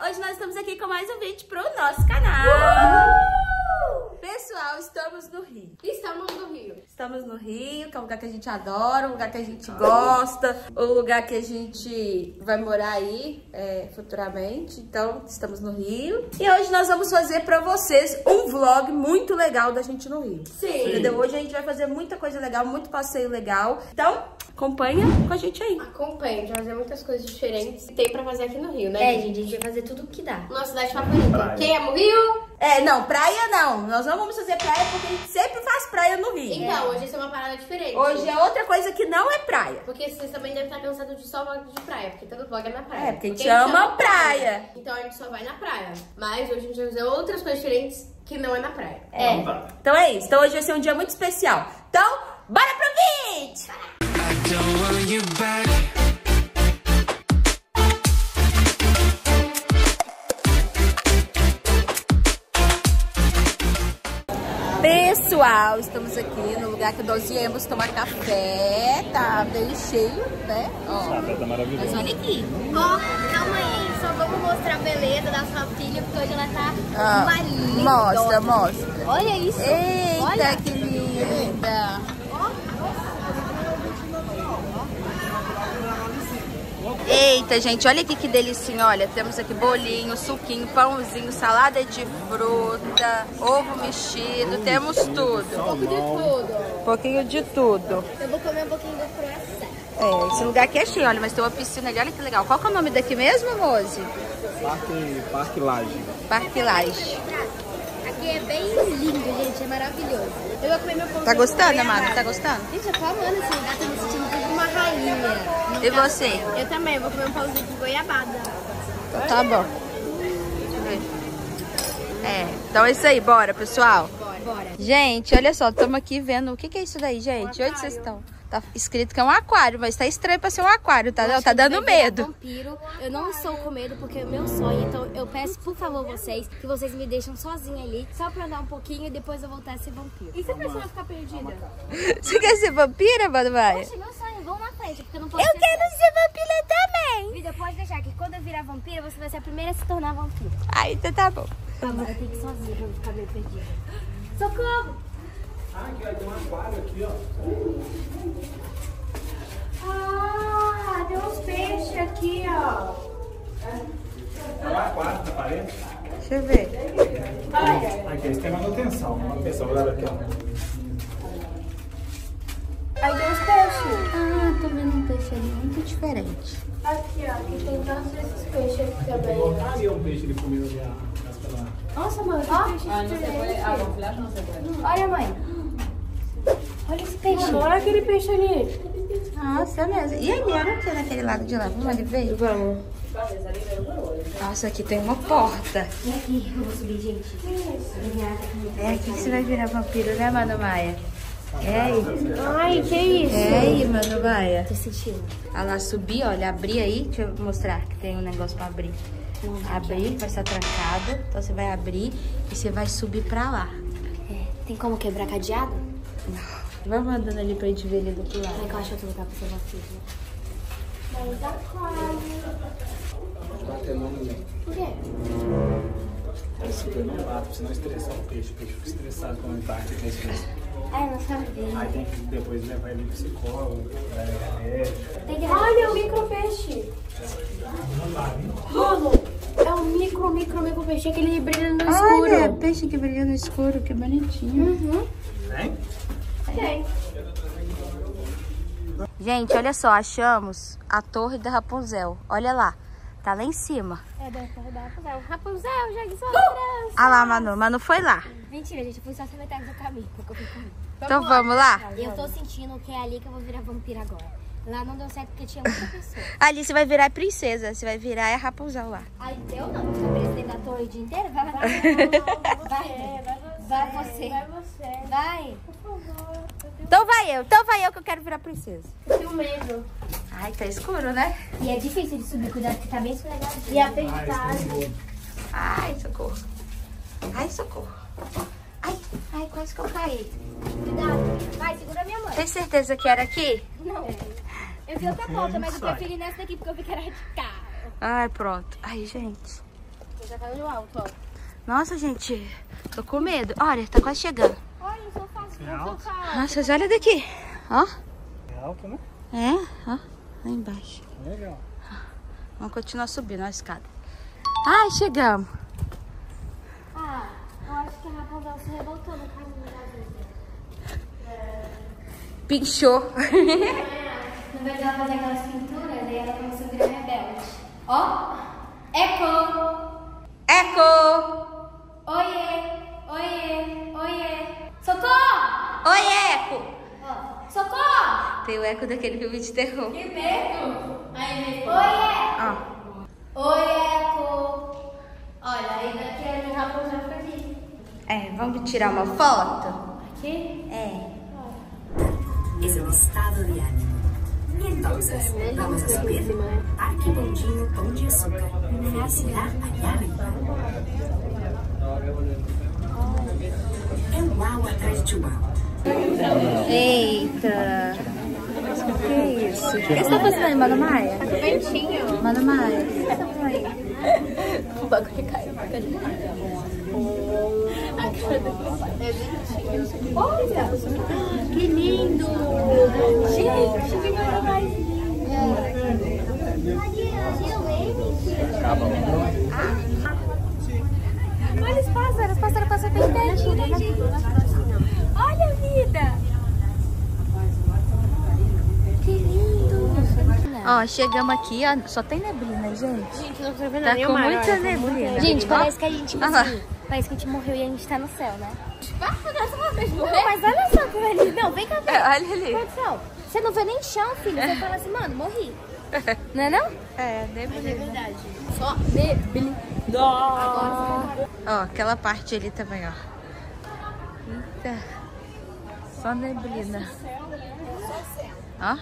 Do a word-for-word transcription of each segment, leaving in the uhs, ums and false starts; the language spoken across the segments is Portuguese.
Hoje nós estamos aqui com mais um vídeo pro nosso canal. Uhul! Pessoal, estamos no Rio. Estamos no Rio. Estamos no Rio, que é um lugar que a gente adora, um lugar que a gente gosta, um lugar que a gente vai morar aí é, futuramente. Então, estamos no Rio. E hoje nós vamos fazer pra vocês um vlog muito legal da gente no Rio. Sim. Entendeu? Hoje a gente vai fazer muita coisa legal, muito passeio legal. Então, acompanha com a gente aí. Acompanha, a gente vai fazer muitas coisas diferentes que tem pra fazer aqui no Rio, né? É, gente, a gente vai fazer tudo o que dá. Nossa cidade favorita. Quem ama o Rio? É, não, praia não. Nós não vamos fazer praia porque a gente sempre faz praia no Rio. Então, hoje isso é uma parada diferente. Hoje é outra coisa que não é praia. Porque vocês também devem estar cansados de só vlog de praia, porque todo vlog é na praia. É, porque a gente ama praia. Então a gente só vai na praia. Mas hoje a gente vai fazer outras coisas diferentes que não é na praia. É. Então é isso. Então hoje vai ser um dia muito especial. Então, bora pro vídeo! I don't want you back. Pessoal, estamos aqui no lugar que nós viemos tomar café. Tá bem cheio, né? Ó, café tá maravilhoso. mas olha aqui. Ó, calma aí, só vamos mostrar a beleza da sua filha, porque hoje ela tá Ah, uma linda. mostra, mostra. Olha isso. Eita, Olha. que linda. Eita, gente, olha aqui que delicinha. Olha, temos aqui bolinho, suquinho, pãozinho, salada de fruta, ovo mexido, temos tudo. Um pouco de tudo. Um pouquinho de tudo. Eu vou comer um pouquinho do croissant. É, esse lugar aqui é cheio, olha, mas tem uma piscina ali, olha que legal. Qual que é o nome daqui mesmo, Mose? Parque, Parque Laje. Parque Laje. Aqui é bem lindo, gente, é maravilhoso. Eu vou comer meu pão. Tá gostando, Amanda? Tá gostando? Gente, eu tô amando esse lugar, tô me sentindo como uma rainha. E você? Eu também, vou comer um pãozinho de goiabada. Então tá bom. Deixa eu ver. É, então é isso aí, bora, pessoal. Bora. Gente, olha só, estamos aqui vendo. O que, que é isso daí, gente? Onde vocês estão? Tá escrito que é um aquário, mas tá estranho pra ser um aquário, tá? Não, tá dando medo. Vampiro. Eu não estou com medo porque é o meu sonho. Então eu peço, por favor, vocês, que vocês me deixem sozinha ali, só pra andar um pouquinho e depois eu voltar a ser vampiro. E se a pessoa ficar perdida? Você quer ser vampira, Mano Maia? Poxa, meu sonho, vamos na frente, porque eu não posso Eu ser quero ser vampira também. Vida, pode deixar que quando eu virar vampira, você vai ser a primeira a se tornar vampiro. Ah, então tá bom. Agora eu tenho que ir sozinha pra não ficar meio perdida. Socorro! Ah, aqui, ó, tem um aquário aqui, ó. Ah, tem uns peixes aqui, ó. É um aquário na parede. Deixa eu ver. Aqui, esse tem manutenção. Manutenção, olha aqui, ó. Aí tem uns peixes. Ah, tô vendo um peixe ali muito diferente. Aqui, ó. Aqui tem todos esses peixes aqui também. Botar ali um peixe de comida ali, ó. Nossa, mano, que peixe diferente. Olha, mãe. Olha esse peixe. Olha aquele peixe ali. Nossa, é mesmo. E ali, olha aqui naquele lado de lá. Vamos ali ver? Vamos. Nossa, aqui tem uma porta. E aqui, eu vou subir, gente. É aqui que você vai virar vampiro, né, Mano Maia? É aí. Ai, que isso? É aí, Mano Maia. Tô sentindo. Olha lá, subir, olha, abrir aí. Deixa eu mostrar que tem um negócio pra abrir. Abrir, vai estar trancado. Então você vai abrir e você vai subir pra lá. É, tem como quebrar cadeado? Vamos andando ali pra gente ver ele do outro Como é lado. que eu acho outro lugar pra ser vampiro? Mas aquário. Bater no mulher. Por quê? Super não lata, pra você não estressar o peixe. O peixe fica estressado quando ele tá aqui, tem estresse. Ai, não sabia. Aí tem que depois levar ele pro psicólogo, pra remédio. Tem que... Olha o micro peixe. Mano, é um micro, micro, micro peixe que ele brilha no escuro. Olha, peixe que brilha no escuro, que bonitinho. Uhum. Tem? Tem. Gente, olha só, achamos a torre da Rapunzel. Olha lá, tá lá em cima. É da da Rapunzel. Rapunzel, jogue sua criança. Ah lá, Manu, Manu foi lá. Mentira, gente, eu fui só essa metade do caminho, porque eu fui comigo. Então vamos lá? Eu tô sentindo que é ali que eu vou virar vampira agora. Lá não deu certo porque tinha muita pessoa. Ali você vai virar princesa, você vai virar a Rapunzel lá. Aí eu não, vou ficar presidente da torre o dia inteiro. Vai, vai, vai. Vai você. Vai você. Vai. Por favor. Então vai eu, então vai eu que eu quero virar princesa. Eu tenho medo. Ai, tá escuro, né? E é difícil de subir, cuidado que tá bem esfregado. E apertado. Ai, socorro. Ai, socorro. Ai, ai, quase que eu caí. Cuidado. Vai, segura minha mãe. Tem certeza que era aqui? Não. Eu vi outra porta, mas eu preferi nessa daqui porque eu vi que era de carro. Ai, pronto. Ai, gente. Já tá no alto, ó. Nossa, gente, tô com medo. Olha, tá quase chegando. Olha, o sofá. É alto? Nossa, mas olha daqui. Ó. É alto, né? É, ó. Lá embaixo. Legal. Vamos continuar subindo a escada. Ai, chegamos. Ah, eu acho que a Rapunzel se revoltou no caminho da vida. Pinchou. No invés de ela fazer aquelas pinturas, aí ela começou a virar rebelde. Ó, eco! Eco! Oiê! Oiê! Oiê! Socorro! Oi, Eco! Ó, socorro! Tem o eco daquele filme de terror. Que medo! Aí, oiê! Ó. Oi, eco! Olha, aí daqui a gente Rapunzel fica aqui. É, vamos tirar uma foto? Aqui? É. Es un estado de ánimo. Entonces, vamos a subir. Parque Bondinho Pão de Açúcar. Felicidad allá arriba. É um uau atrás de uau. Eita! Que isso? O que você tá fazendo aí, Mano Maia? Tá ventinho. Mano Maia, o que você tá fazendo aí? O bagulho caiu. A cara do Olha! Que lindo! Gente, que coisa mais Olha os pássaros, os pássaros passam bem pertinho da gente. Olha a vida! Que lindo! Ó, chegamos aqui, ó. Só tem neblina, gente. Gente, não tô vendo Tá nem com o mar, muita olha. neblina. Gente, Ó. parece que a gente, tipo Ah lá. assim, parece que a gente morreu e a gente tá no céu, né? Não, Mas olha só como ele... Não, vem cá ver. É, olha ali. Produção, você não vê nem chão, filho. Você fala assim, mano, morri. Não é não? É, neblina. verdade. Só neblina. Ó, aquela parte ali também, ó. Eita. Só neblina. Ó.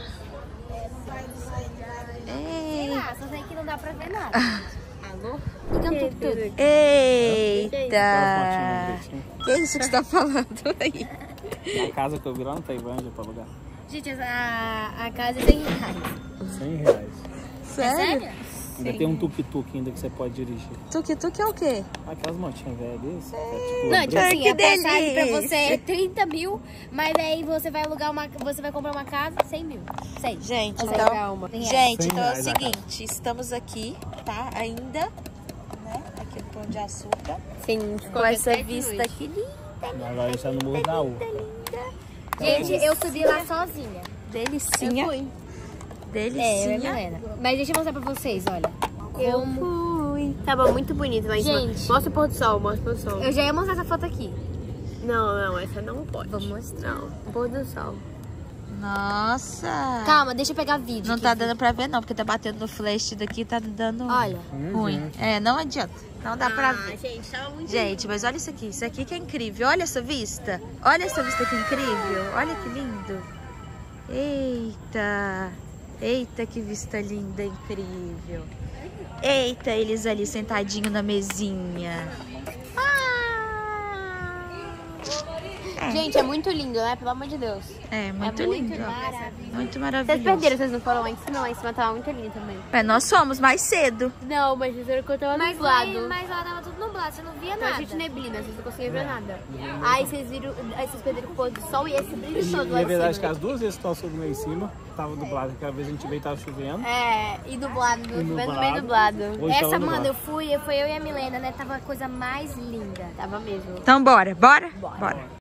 Ei. Ah, só sei que não dá pra ver nada. Alô? Ficam tudo, tudo. Eita. Que isso que você tá falando aí? A casa que eu vi lá no Tailândia pra alugar. Gente, a, a casa é cem reais. cem reais. Sério? Ainda tem um tuk-tuk ainda que você pode dirigir. Tuk-tuk é o quê? Aquelas motinhas velhas desse. É tipo Não, tipo Ai, assim, que a passagem pra delícia. você é trinta mil, mas aí você vai alugar uma, você vai comprar uma casa, cem mil. cem. Gente, Ou então, calma. gente, cem então é o reais a seguinte, estamos aqui, tá? Ainda, né? Aqui no Pão de Açúcar. Sim, Com essa vista aqui linda. Agora a gente tá no Morro da U. Gente, eu subi lá sozinha. Delicinha. Eu fui. É, eu e a Delicinha. Milena. Mas deixa eu mostrar pra vocês, olha. Eu Como... fui. Tava muito bonito, mas Gente. mostra o pôr do sol, mostra o pôr do sol. Eu já ia mostrar essa foto aqui. Não, não, essa não pode. Vou mostrar. Não, pôr do sol. Nossa. Calma, deixa eu pegar vídeo. Não aqui. tá dando pra ver não, porque tá batendo no flash daqui, tá dando Olha. ruim. É, não adianta. Não dá pra ver. gente, tava muito Gente, mas olha isso aqui. Isso aqui que é incrível. Olha essa vista. Olha essa vista que incrível. Olha que lindo. Eita. Eita, que vista linda, incrível. Eita, eles ali sentadinhos na mesinha. Gente, é muito lindo, né? Pelo amor de Deus. É, muito é muito lindo. maravilhoso. Muito Vocês maravilhoso. perderam, vocês não foram lá em cima, lá em cima tava muito lindo também. É, nós somos mais cedo. Não, mas vocês viram que eu tava Mas, nublado. foi, mas lá tava tudo nublado, você não via Então, a nada. gente neblina, vocês não conseguiam ver nada. Aí vocês viram, aí vocês perderam o pôr do sol e esse brilho todo E lá é em verdade que cima. as duas vezes que nós subimos lá em cima, tava dublado. Aquela vez a gente veio e tava chovendo. É, e nublado, E vendo nublado. bem nublado. Hoje Essa, tava mano, nublado. eu fui, foi eu e a Milena, né? Tava a coisa mais linda. Tava mesmo. Então bora, bora? Bora.